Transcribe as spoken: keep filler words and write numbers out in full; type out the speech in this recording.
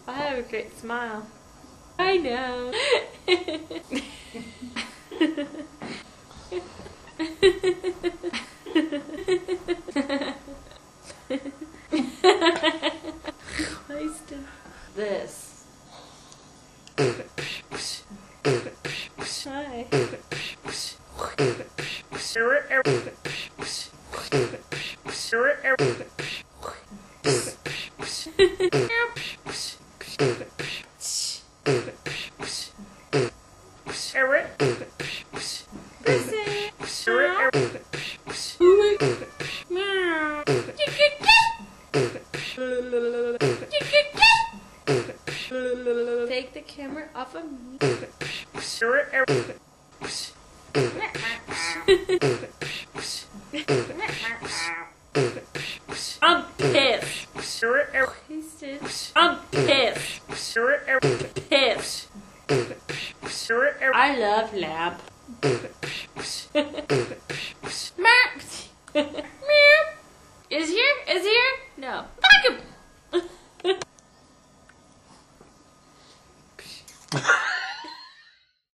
I have a great smile. I know. This. Hi. Take the camera off of me. I'm pissed. I'm pissed. Pissed. I love lab. Max.